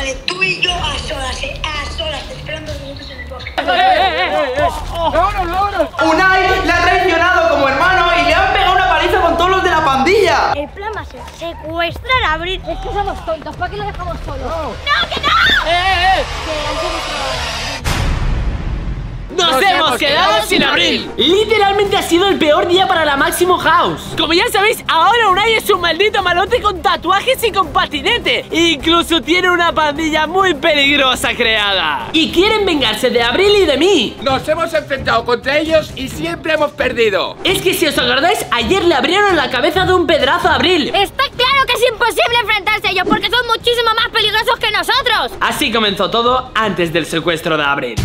Vale, tú y yo a solas, esperando 2 minutos en el bosque. ¡Vámonos! Unai le ha traicionado como hermano y le han pegado una paliza con todos los de la pandilla. El plan va a ser secuestrar a Abril. Es que somos tontos, ¿para qué lo dejamos solo? ¡No, que no! Que han secuestrado a Abril. ¡Nos hemos quedado sin Abril! Literalmente ha sido el peor día para la Máximo House. Como ya sabéis, ahora Unai es un maldito malote con tatuajes y con patinete. Incluso tiene una pandilla muy peligrosa creada. Y quieren vengarse de Abril y de mí. Nos hemos enfrentado contra ellos y siempre hemos perdido. Es que si os acordáis, ayer le abrieron la cabeza de un pedrazo a Abril. Está claro que es imposible enfrentarse a ellos porque son muchísimo más peligrosos que nosotros. Así comenzó todo antes del secuestro de Abril.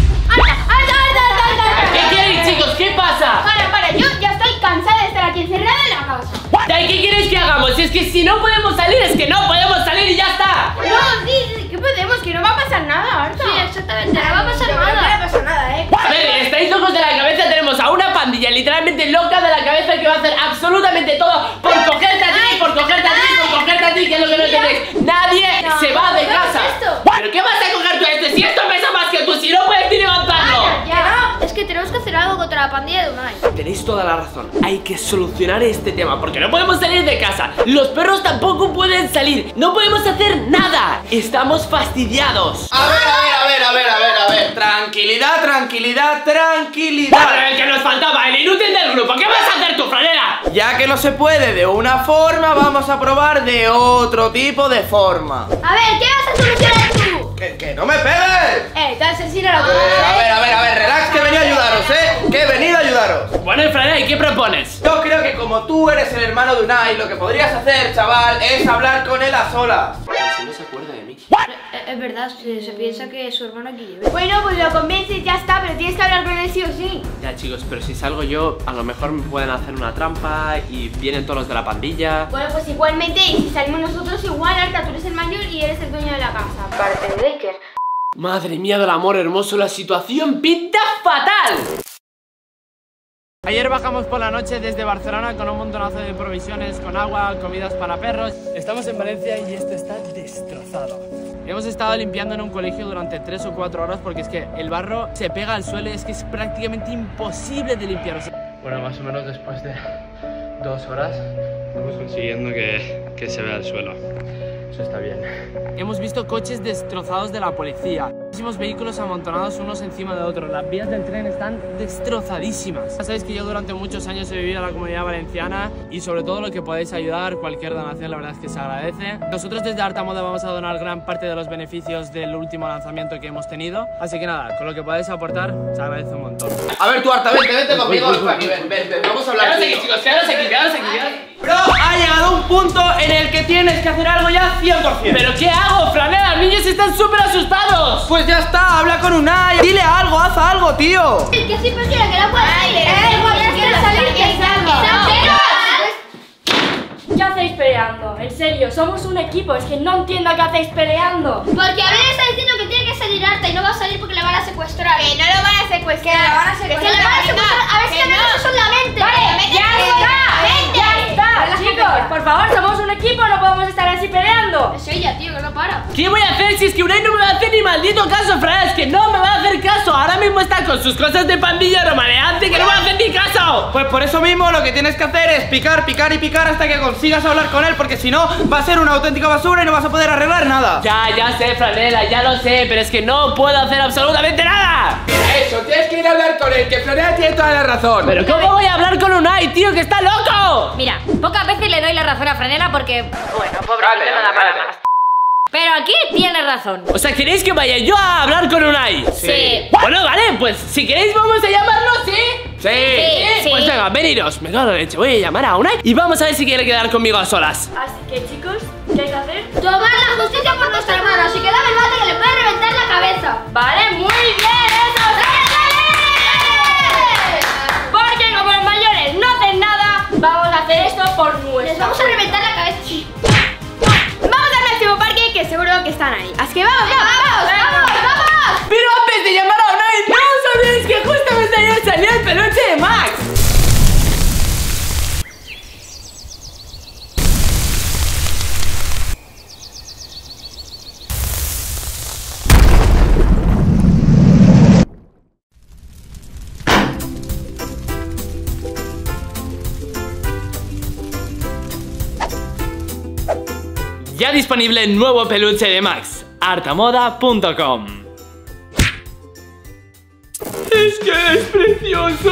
¿Qué queréis, chicos? ¿Qué pasa? Para, yo ya estoy cansada de estar aquí encerrada en la casa. ¿Y qué queréis que hagamos? Si es que si no podemos salir, es que no podemos salir y ya está. No, sí, que podemos, que no va a pasar nada, Arta. Sí, exactamente, no va a pasar nada. No va a pasar nada, A ver, estáis locos de la cabeza. Tenemos a una pandilla literalmente loca de la cabeza que va a hacer absolutamente todo por cogerte a ti, por cogerte a ti, por cogerte a ti, que es lo que no entendéis. Nadie se va de casa. ¿Pero qué vas a coger tú a este? Si esto pesa más que tú, si no puedes ni levantarlo. Es que tenemos que hacer algo contra la pandilla de Unai. Tenéis toda la razón. Hay que solucionar este tema porque no podemos salir de casa. Los perros tampoco pueden salir. No podemos hacer nada. Estamos fastidiados. A ver. Tranquilidad. Bueno, el que nos faltaba, el inútil del grupo. ¿Qué vas a hacer tú, franela? Ya que no se puede de una forma, vamos a probar de otro tipo de forma. A ver, ¿qué vas a solucionar tú? ¡Que no me pegues! Te asesino la A ver, relax, que he venido a ayudaros, que he venido a ayudaros. Bueno, franela, ¿y qué propones? Yo creo que como tú eres el hermano de Unai, lo que podrías hacer, chaval, es hablar con él a solas. Si no se acuerda de mí. Es verdad, se piensa que es su hermano aquí. Bueno, pues lo convences, ya está, pero tienes que hablar con él sí o sí. Ya, chicos, pero si salgo yo, a lo mejor me pueden hacer una trampa y vienen todos los de la pandilla. Bueno, pues igualmente, y si salimos nosotros igual, Arta, tú eres el mayor y eres el dueño de la casa. Aparte de Baker. Madre mía del amor hermoso, la situación pinta fatal. Ayer bajamos por la noche desde Barcelona con un montonazo de provisiones, con agua, comidas para perros. Estamos en Valencia y esto está destrozado. Hemos estado limpiando en un colegio durante 3 o 4 horas porque es que el barro se pega al suelo y es que es prácticamente imposible de limpiar. Bueno, más o menos después de 2 horas estamos consiguiendo que se vea el suelo. Eso está bien. Hemos visto coches destrozados de la policía. Muchísimos vehículos amontonados unos encima de otros. Las vías del tren están destrozadísimas. Ya sabéis que yo durante muchos años he vivido en la Comunidad Valenciana y sobre todo lo que podéis ayudar, cualquier donación, la verdad es que se agradece. Nosotros desde Artamoda vamos a donar gran parte de los beneficios del último lanzamiento que hemos tenido. Así que nada, con lo que podáis aportar, se agradece un montón. A ver, tú, Arta, vente conmigo. Ven, vamos a hablar. Quedaos aquí, chicos, quedaos aquí. Bro, ha llegado un punto en el que tienes que hacer algo ya 100%. ¿Pero qué hago, franela? Los niños están súper asustados. Pues ya está, habla con Unai. Dile algo, haz algo, tío. Que sí, pero que no puede salir. Quiero salir, que salga. ¿Qué hacéis peleando? En serio, somos un equipo, es que no entiendo qué hacéis peleando. Porque Abril está diciendo que tiene que salir Arta y no va a salir porque le van a secuestrar. Que no lo van a secuestrar. Que lo van a secuestrar. Que le van a secuestrar. A ver si al menos eso es la mente. Vale, ya está, chicos, por favor, somos un equipo, no podemos estar así peleando. Es ella, tío, que no para. ¿Qué voy a hacer si es que Unai no me va a hacer ni maldito caso, franela? Es que no me va a hacer caso. Ahora mismo está con sus cosas de pandilla romaleante que no me va a hacer ni caso. Pues por eso mismo lo que tienes que hacer es picar hasta que consigas hablar con él, porque si no va a ser una auténtica basura y no vas a poder arreglar nada. Ya sé, franela, ya lo sé, pero es que no puedo hacer absolutamente nada. Mira eso, tienes que ir a hablar con él, que franela tiene toda la razón. ¿Pero cómo voy a hablar con Unai, tío, que está loco? Mira, pocas veces le doy la razón a franela porque, bueno, pobrecito no da para más. Pero aquí tiene razón. O sea, ¿queréis que vaya yo a hablar con Unai? Sí. Bueno, vale, pues si queréis vamos a llamarlo, ¿sí? Sí. Pues venga, veniros. Me cago en la leche, voy a llamar a Unai y vamos a ver si quiere quedar conmigo a solas. Así que, chicos, ¿qué hay que hacer? Tomar la justicia por nuestra hermana. Así que dame el bate que le puede reventar la cabeza. Vale, muy bien, eso. Porque como los mayores no hacen nada, vamos a hacer esto por nuestra. Les vamos a reventar la cabeza. Vamos al máximo parque, que seguro que están ahí. Así que vamos. Pero antes de llamar a Unai, no sabéis que justamente ayer salió el peluche de Max. Ya disponible el nuevo peluche de Max, artamoda.com. Es que eres precioso,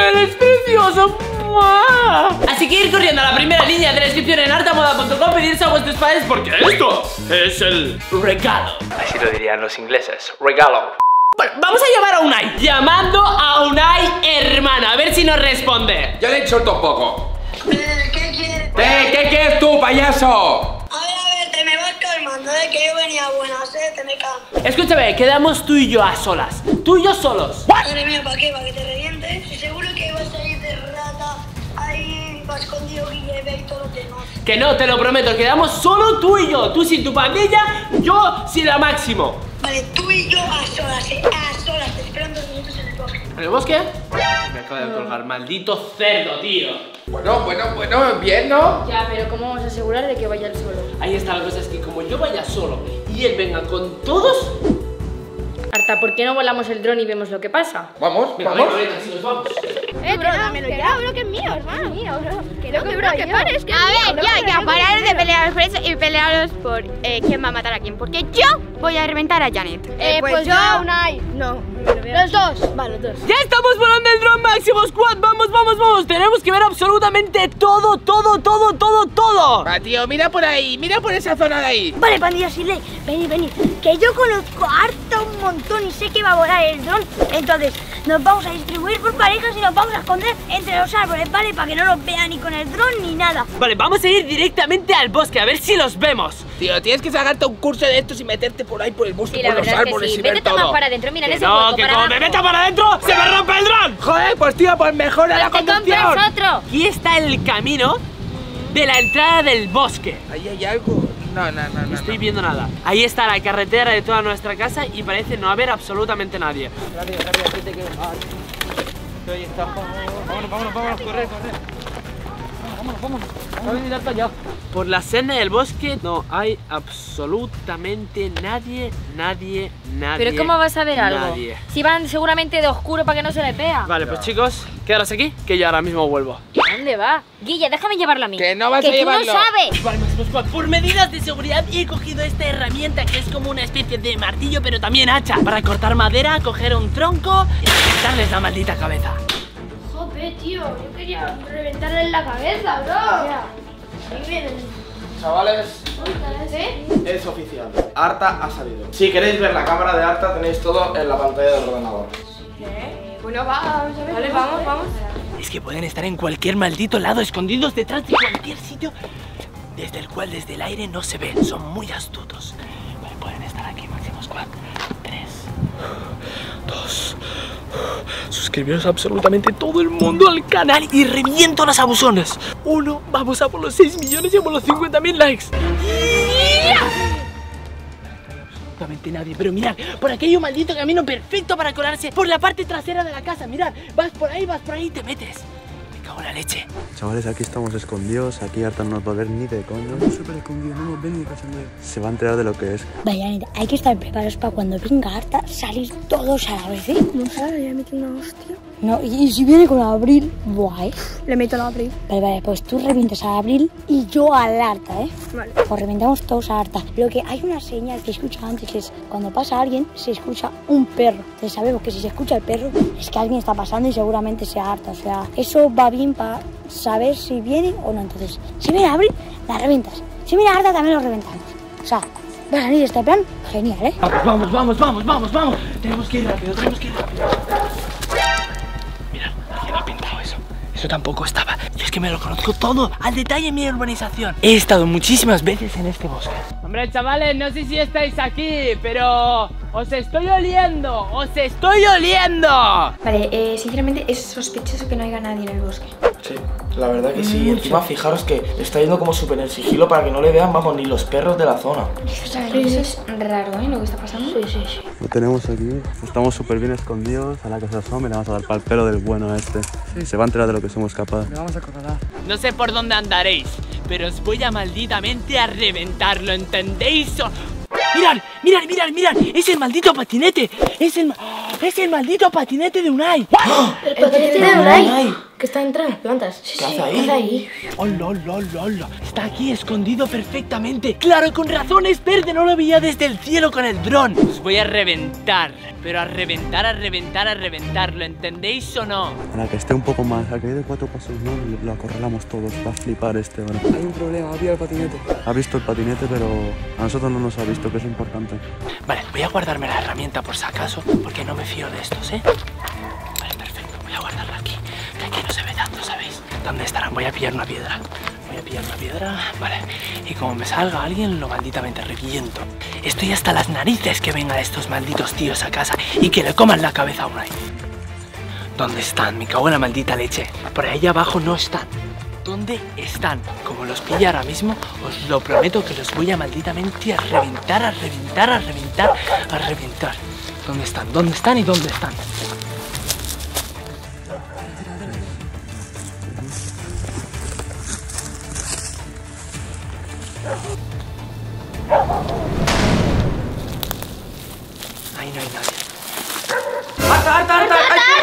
Así que ir corriendo a la primera línea de descripción en artamoda.com, pedirse a vuestros padres porque esto es el regalo. Así lo dirían los ingleses, regalo. Bueno, vamos a llamar a Unai. Llamando a Unai, hermano, a ver si nos responde. Ya le he hecho un poco. ¿Qué quieres? ¿Qué quieres tú, payaso? A ver, te me vas calmando, que yo venía a buenas, te me calmo. Escúchame, quedamos tú y yo a solas. Tú y yo solos. Madre mía, ¿para qué? ¿Para que te revientes? Y seguro que vas a ir de rata ahí, va escondido Guille y todos los demás. Que no, te lo prometo, quedamos solo tú y yo. Tú sin tu pandilla, yo sin la Máximo. Vale, tú y yo a solas, te esperan 2 minutos en el bosque. ¿En el bosque? Me acaba de colgar, maldito cerdo, tío. Bueno, bien, ¿no? Ya, pero ¿cómo vamos a asegurar de que vaya él solo? Ahí está la cosa, es que como yo vaya solo y él venga con todos... Arta, ¿por qué no volamos el dron y vemos lo que pasa? Vamos. Venga, si nos vamos. Bro, dámelo ya, bro, que es mío, hermano. Mío, bro. Que no, que bro, que pares, que es mío. A ver, ya, pararos de pelearos por eso y pelearos por quién va a matar a quién. Porque yo voy a reventar a Janet. Pues yo, Unai. No, los dos. Va, los dos. ¡Ya estamos volando el dron, Máximo Squad! ¡Vamos! Tenemos que ver absolutamente todo. Va, tío, mira por ahí, mira por esa zona de ahí. Vale, pandilla Siley, venid. Que yo conozco harta un montón y sé que va a volar el dron. Entonces, nos vamos a distribuir por parejas y nos vamos a esconder entre los árboles, ¿vale? Para que no nos vean ni con el dron ni nada. Vale, vamos a ir directamente al bosque, a ver si los vemos. Tío, tienes que sacarte un curso de estos y meterte por ahí por el bosque, por los árboles y ver Vete todo. más para adentro, mira, en ese No, hueco, que para como me abajo. meta para adentro, ¡se me rompe el dron! Joder, pues tío, pues mejora la Te compras conducción. otro. Aquí está el camino de la entrada del bosque. Ahí hay algo. No. No estoy viendo nada. Ahí está la carretera de toda nuestra casa y parece no haber absolutamente nadie. Rápido, ahí está. Vámonos, corre. Vámonos. Por la senda del bosque no hay absolutamente nadie. Pero ¿cómo vas a ver algo? Nadie. Si van seguramente de oscuro para que no se le vea. Vale, pues chicos, quedaros aquí, que yo ahora mismo vuelvo. ¿Dónde va? Guille, déjame llevarlo a mí. Que no vas que a llevarlo. tú no sabes. Vale, Máximo Squad, por medidas de seguridad he cogido esta herramienta que es como una especie de martillo, pero también hacha, para cortar madera, coger un tronco y quitarles la maldita cabeza. Joder, tío, yo quería reventarle en la cabeza, bro. Chavales, es oficial. Arta ha salido. Si queréis ver la cámara de Arta, tenéis todo en la pantalla del ordenador. Bueno, vamos a ver. Vale, vamos. Es que pueden estar en cualquier maldito lado, escondidos detrás de cualquier sitio desde el cual desde el aire no se ven. Son muy astutos. Vale, pueden estar aquí, Máximo Squad. 3, 2. Suscribiros a absolutamente todo el mundo al canal y reviento las abusonas. 1, vamos a por los 6 millones y a por los 50.000 likes. Absolutamente nadie, pero mirad, por aquello maldito camino perfecto para colarse por la parte trasera de la casa. Mirad, vas por ahí y te metes. Me cago en la leche. Chavales, aquí estamos escondidos, aquí Arta no nos va a ver ni de coño. Estamos súper escondidos, no nos ven ni casi nadie. Se va a enterar de lo que es. Vaya, neta, hay que estar preparados para cuando venga Arta salir todos a la vez, ¿eh? No sabes, ya metí una hostia. No, y si viene con Abril, buah, ¿eh? Le meto a Abril. Vale, pues tú revientas a Abril y yo al Arta, ¿eh? Vale. Pues reventamos todos a Arta. Lo que hay una señal que he escuchado antes, que es cuando pasa alguien, se escucha un perro. Entonces sabemos que si se escucha el perro, es que alguien está pasando y seguramente sea Arta. O sea, eso va bien para saber si viene o no. Entonces, si viene Abril, la reventas. Si viene Arta, también lo reventamos. O sea, va a salir este plan genial, ¿eh? Vamos. Tenemos que ir rápido. Mira, alguien ha pintado eso. Eso tampoco estaba. Yo es que me lo conozco todo, al detalle en mi urbanización. He estado muchísimas veces en este bosque. Hombre, chavales, no sé si estáis aquí, pero os estoy oliendo. Vale, sinceramente es sospechoso que no haya nadie en el bosque. Sí, la verdad que sí. Encima fijaros que está yendo como súper en sigilo para que no le vean, vamos, ni los perros de la zona. Eso es raro, ¿eh? Lo que está pasando. Sí. Lo tenemos aquí, estamos súper bien escondidos. A la que se asome le vamos a dar pa'l pelo del bueno este. Sí, se va a enterar de lo que somos capaces. Le vamos a acorralar. No sé por dónde andaréis, pero os voy a malditamente a reventar, ¿lo entendéis? ¡Mirad! ¡Mirad, mirad, mirad! ¡Es el maldito patinete! ¡Es el maldito patinete de Unai! El patinete de Unai. Que está entre las plantas. ¿Qué hace ahí? ¡Hola, hola, hola! Está aquí escondido perfectamente. ¡Claro, con razón! Es verde, no lo veía desde el cielo con el dron. Os voy a reventar. Pero a reventar, a reventar, a reventar. ¿Lo entendéis o no? A la que esté un poco más, a que de 4 pasos, no, lo acorralamos todos. Va a flipar este ahora. Hay un problema, ha pillado el patinete. Ha visto el patinete, pero a nosotros no nos ha visto, que es importante. Vale, voy a guardarme la herramienta por si acaso, porque no me fío de estos, ¿eh? Vale, perfecto, voy a guardarla aquí, que aquí no se ve tanto, ¿sabéis? ¿Dónde estarán? Voy a pillar una piedra. Vale, y como me salga alguien, lo malditamente reviento. Estoy hasta las narices que vengan estos malditos tíos a casa y que le coman la cabeza a Unai. ¿Dónde están? Me cago en la maldita leche. Por ahí abajo no están. ¿Dónde están? Como los pille ahora mismo, os lo prometo que los voy a malditamente a reventar, a reventar, a reventar, a reventar. ¿Dónde están? ¿Dónde están y dónde están? Ahí no hay nadie. ¡Harta, harta, harta!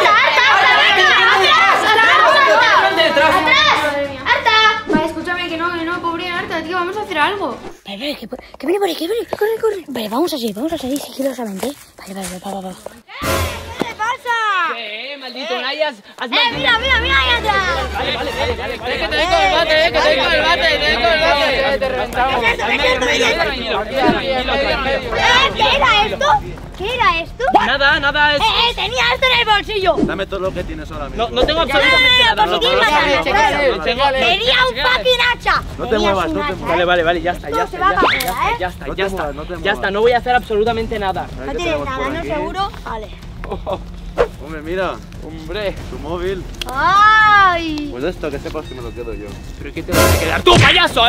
Vale, escúchame, que no, pobre Arta, tío, vamos a hacer algo. Que viene por ahí, corre. Vale, vamos a seguir sigilosamente. Vale. ¿Qué le pasa? ¿Qué? Maldito Unai, has Mira ahí atrás. Vale. Que te doy con el bate, Te reventamos. ¿Qué era esto? Nada, es... Tenía esto en el bolsillo. Dame todo lo que tienes ahora mismo. No tengo absolutamente nada. Por si quieres matarme, claro. Tenía un fucking hacha. No te muevas, no te muevas. Vale, ya está, no voy a hacer absolutamente nada. No tienes nada, ¿no? ¿Seguro? Vale. Hombre, mira. Hombre. Tu móvil. ¡Ay! Pues esto, que sepas que me lo quedo yo. ¿Pero qué te vas a quedar tú, payaso,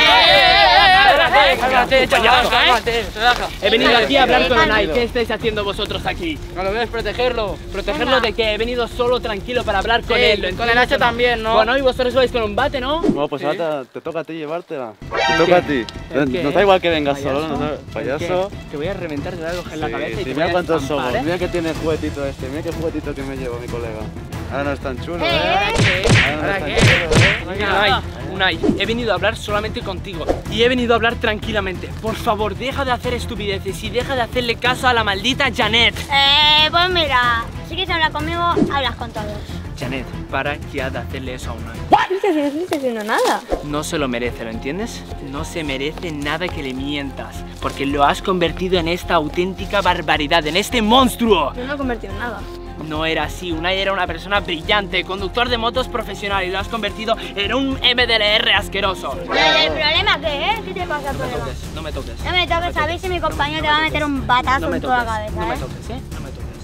Cálmate, Cálmate. He venido aquí a hablar con Unai. ¿Qué estáis haciendo vosotros aquí? No lo ves, protegerlo. ¿Protegerlo de qué? He venido solo tranquilo para hablar con él. Con el hacha también, ¿no? Bueno, y vosotros vais con un bate, ¿no? Bueno, pues ahora te toca a ti llevártela. Te toca a ti. No da igual que vengas solo, ¿no? Payaso. Te voy a reventar, te voy a coger la cabeza y te voy mira a cuántos estampar, somos. Mira que tiene el juguetito este. Mira qué juguetito que me lleva mi colega. Ahora no es tan chulo, ¿Ahora qué? Unai, he venido a hablar solamente contigo y he venido a hablar tranquilamente. Por favor, deja de hacer estupideces y deja de hacerle caso a la maldita Janet. Pues mira, si quieres hablar conmigo, hablas con todos. Janet, para ya de hacerle eso a Unai. No estoy haciendo nada. No se lo merece, ¿lo entiendes? No se merece nada que le mientas, porque lo has convertido en esta auténtica barbaridad, en este monstruo. Yo no he convertido en nada. No era así, Unai era una persona brillante, conductor de motos profesional y lo has convertido en un MDLR asqueroso. ¿El problema qué es? ¿Qué te pasa el problema? No me toques. No me toques, a ver si mi compañero te va a meter un batazo en toda la cabeza, No me toques, No me toques.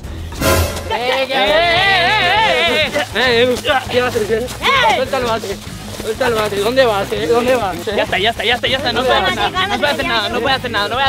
¿Qué vas a hacer? Suelta el bate. ¿Dónde vas? ¿Dónde vas? Ya está. No voy a hacer nada. No voy a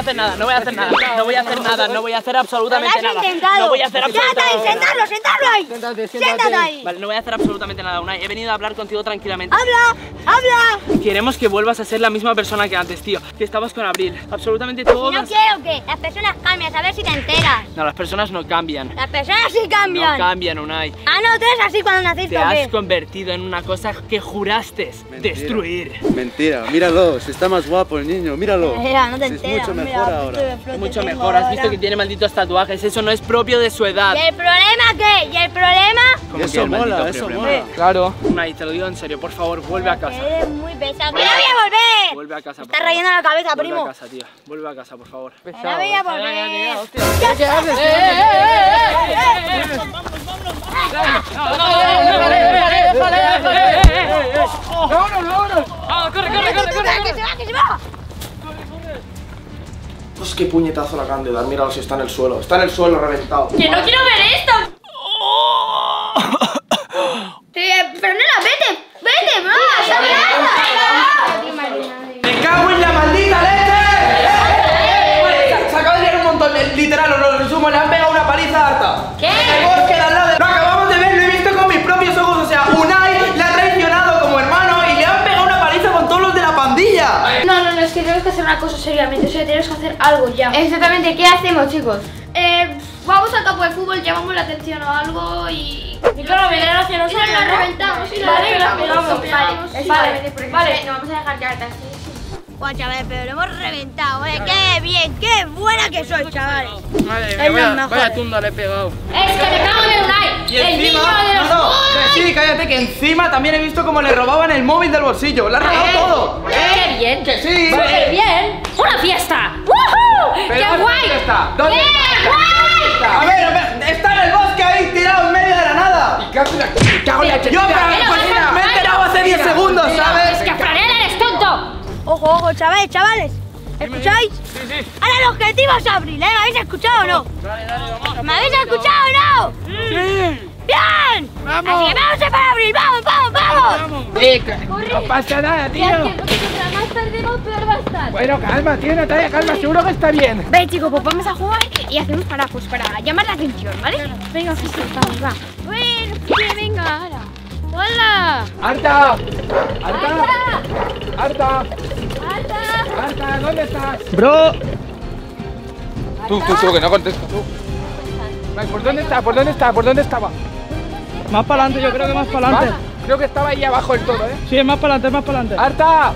hacer absolutamente nada. No voy a hacer absolutamente nada. Sentarlo ahí. Siéntate ahí. Vale, no voy a hacer absolutamente nada, Unai. He venido a hablar contigo tranquilamente. Habla. Queremos que vuelvas a ser la misma persona que antes, tío. Que estabas con Abril. Absolutamente todas. No quiero que las personas cambien, a ver si te enteras. No, las personas no cambian. Las personas sí cambian. No cambian, Unai. Ah, no, tú eres así cuando naciste. Te has convertido en una cosa que juraste destruir. Mentira, míralo, si está más guapo el niño, míralo. Mira, no te Si enteras. es mucho mejor ahora. Mucho mejor, has visto que tiene malditos tatuajes, eso no es propio de su edad. ¿Y el problema qué? ¿Y el problema? ¿Cómo Eso que el mola, maldito eso problema? mola. Claro. Unai, te lo digo en serio, por favor, vuelve a casa. Eres muy pesado. ¡Que no voy a volver! Vuelve a casa, por Estás favor. rayando la cabeza, Vuelve primo. a casa, tío. Vuelve a casa, por favor. Que no voy a volver. ¿Qué haces? ¡Vámonos! ¡Corre! ¡Que se va! Pues qué puñetazo le acaban de dar, míralo si está en el suelo. Está en el suelo reventado. ¡Que no quiero ver esto! Fernela, vete, ¡Me cago en la maldita leche! Se acaba de liar un montón, literal, os lo resumo, le han pegado una paliza harta. ¿Qué? En el bosque de al lado de... Lo acabamos de ver, lo he visto con mis propios ojos, o sea, Unai le ha traicionado como hermano y le han pegado una paliza con todos los de la pandilla. No, es que tenemos que hacer una cosas seriamente, o sea, tienes que hacer algo ya. Exactamente, ¿qué hacemos, chicos? Vamos al campo de fútbol, llamamos la atención a algo y claro, vendrán hacia y nosotros, nos la ¿no? reventamos y Vale, la pegamos. Vale, no vamos a dejar cartas. Guau, chavales, pero lo hemos reventado, Qué bien, qué buena que soy, chavales. Madre mía, vaya tunda le he pegado. Es que me cago en el Unai. Y El niño encima, de los... que sí, cállate, que encima también he visto como le robaban el móvil del bolsillo. Le ha robado todo. ¡Qué bien! Que sí. ¡Qué bien! ¡Una fiesta! ¡Woohoo! Pero ¡Qué ¿dónde guay! está? ¿Dónde ¡Qué está? guay! A ver, está en el bosque ahí tirado en medio de la nada. ¿Y qué haces aquí? Me cago en la Yo chesita. me he enterado hace 10 segundos, ¿sabes? ¡Es que Franela eres tonto! Ojo, ojo, chavales. ¿Escucháis? Sí. Ahora el objetivo es abrir, ¿Me habéis escuchado o no? Dale, vamos. ¿Me habéis escuchado o no? Sí. ¡Bien! Vamos. Así que vamos a para abrir, vamos. No pasa nada, tío. más perdemos, peor va a estar. Bueno, calma, tío, Natalia, calma, seguro que está bien. Ve, chicos, pues vamos a jugar y hacemos para llamar la atención, ¿vale? Venga, vamos, va. Bueno, que venga, ahora. ¡Hola! ¡Arta! ¿Dónde estás? Bro. Tú, que no contestas tú. Vale, ¿por dónde estaba? Más para adelante, yo creo que más para adelante. Creo que estaba ahí abajo del todo, Sí, es más para adelante, ¡Arta!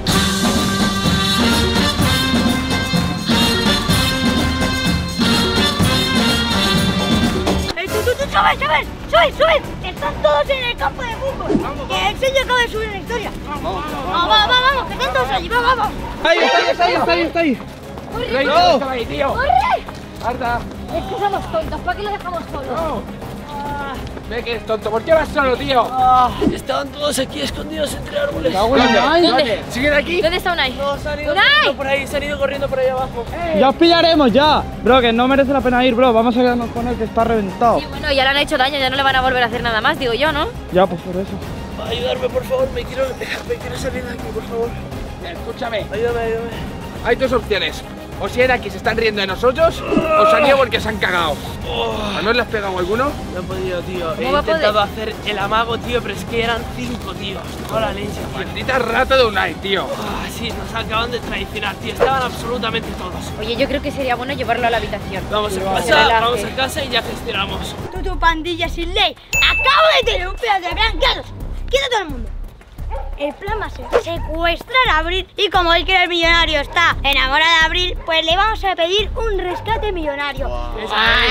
¡Sube! Están todos en el campo de fútbol. Que el señor acaba de subir la historia. Vamos, que están todos allí, vamos. Ahí está ahí. Rey, no estaba ahí, tío. ¡Corre! ¡Arta! Es que somos tontos, ¿para qué lo dejamos solo? No. Ve que es tonto, ¿por qué vas solo, tío? Estaban todos aquí escondidos entre árboles. ¿Dónde? ¿Siguen aquí? ¿Dónde está Unai? No, se han ido ¡Unai! corriendo por ahí, se han ido corriendo por ahí abajo. Ya os pillaremos, ya. Bro, que no merece la pena ir, bro. Vamos a quedarnos con él, que está reventado. Sí, bueno, ya le han hecho daño, ya no le van a volver a hacer nada más, digo yo, ¿no? Ya, pues por eso. Ayudarme, por favor, me quiero salir de aquí, por favor. Escúchame, Ayúdame. hay dos opciones. O si era aquí se están riendo de nosotros, o se han ido porque se han cagado. ¿No le has pegado alguno? No he podido, tío. He ¿Cómo va a intentado hacer el amago, tío, pero es que eran 5 tíos. Toda la leche, tío. Maldita rata de Unai, tío. Sí, nos acaban de traicionar, tío. Estaban absolutamente todos. Oye, yo creo que sería bueno llevarlo a la habitación. Vamos a Relaje. casa, y ya gestionamos. Tu pandilla sin ley. Acabo de tener un pedazo de plan. ¡Quieto todo el mundo! El plan va a ser secuestrar a Abril y como él que era el millonario está enamorado de Abril, pues le vamos a pedir un rescate millonario. Wow.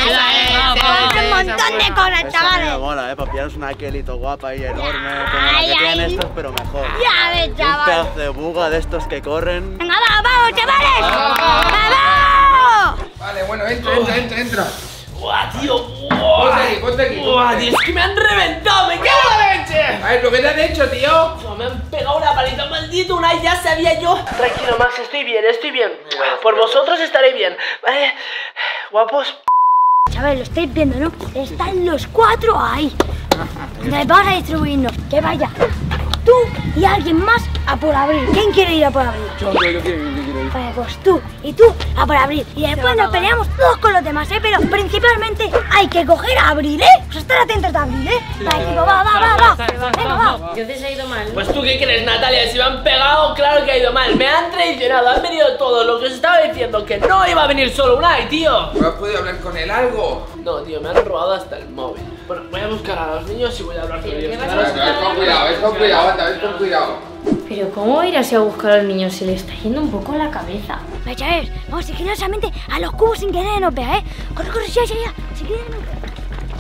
Un montón de cosas, Esa chavales. me mola, para pillaros una Kelito guapa y enorme, como la Ay, que tienen ay. estos, pero mejor. Ya ves, Y un chaval. pedazo de buga de estos que corren. Venga, vamos, chavales. ¡Vamos! Vale, bueno, entra. ¡Buah, tío! Ponte aquí. ¡Buah, tío! Es que me han reventado, me cago en la leche. A ver, ¿pero qué te han hecho, tío? Me han pegado una paliza, maldito Unai, ya sabía yo. Tranquilo, Max, estoy bien. Por vosotros estaré bien, ¿vale? Guapos. Chavales, lo estáis viendo, ¿no? Están los 4 ahí. Entonces vamos a distribuirnos. Que vaya tú y alguien más a por Abril. ¿Quién quiere ir a por Abril? Yo quiero ir. Vale, pues tú y tú a por Abril. Y después nos peleamos todos con los demás, Pero principalmente hay que coger a Abril, Pues estar atentos a Abril, Vale, chicos, va. Venga, va. Entonces ha ido mal. Pues tú qué crees, Natalia, si me han pegado, claro que ha ido mal. Me han traicionado, han venido todos. Lo que os estaba diciendo, que no iba a venir solo Unai, tío. ¿No has podido hablar con él algo? No, tío, me han robado hasta el móvil. Bueno, voy a buscar a los niños y voy a hablar con ellos. Ves con cuidado. Pero ¿cómo va a ir así a buscar a los niños? Se le está yendo un poco la cabeza. Vale, chavales, vamos sigilosamente a los cubos sin querer nos vea, Corre, ya. Sin querer nos vea.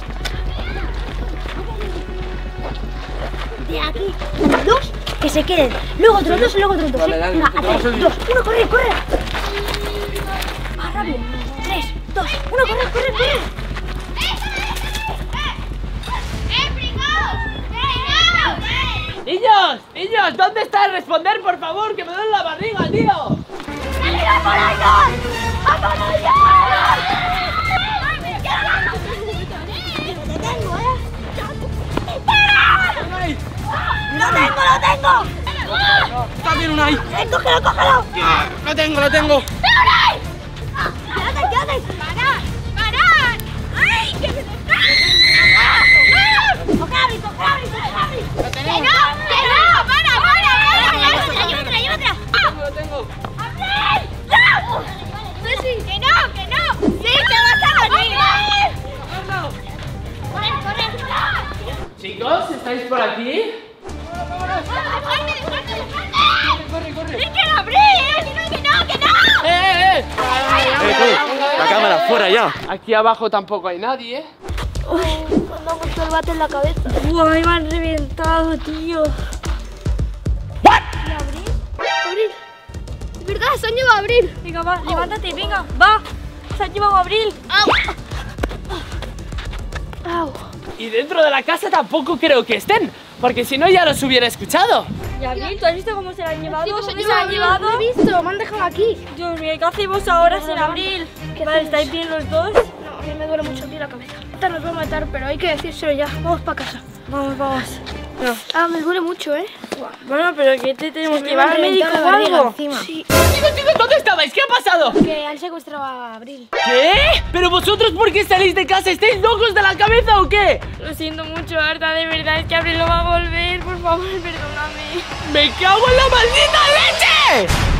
De aquí, 2 que se queden. Luego otros 2, Vale, dale, Venga, vamos 3, 2, 1, corre. Más rápido. 3, 2, 1, corre. Niños, ¿dónde está? Responder, por favor, que me duele la barriga, tío. ¡A por ellos! ¡Lo tengo! Está bien, Unai. ¡Cógelo! Lo tengo. ¡Quédate! ¡Parad! ¡Ay, que me ¡Coge a Abril! ¡Que no! ¡Para! ¡Llévatela! Lo tengo. ¡Abril! ¡No! Chicos, ¿estáis por aquí? ¡Es que no abrí! ¡Que no! La cámara, fuera ya. Aquí abajo tampoco hay nadie, ¿eh? Cuando ha puesto el bate en la cabeza. Buah, me han reventado, tío. Abril. Es verdad, se han llevado a Abril. Venga, va, levántate, venga, va. Se han llevado a Abril. Au. Y dentro de la casa tampoco creo que estén, porque si no ya los hubiera escuchado. ¿Y Abril? ¿Tú has visto cómo se la han llevado? Sí, ¿Cómo se se la han llevado? Lo he visto, me han dejado aquí. Dios mío, ¿qué hacemos ahora sin Abril? Vale, ¿estáis bien los dos? No, a mí me duele mucho aquí la cabeza. Esta nos va a matar, pero hay que decírselo ya. Vamos para casa. Vamos. Ah, me duele mucho, ¿eh? Bueno, pero ¿qué te tenemos que Me va llevar a al médico reventar o la barriga algo? encima. Sí. Chicos, ¿dónde estabais? ¿Qué ha pasado? Que han secuestrado a Abril. ¿Qué? ¿Pero vosotros por qué salís de casa? ¿Estáis locos de la cabeza o qué? Lo siento mucho, Arta, de verdad, es que Abril no va a volver. Por favor, perdóname. ¡Me cago en la maldita leche!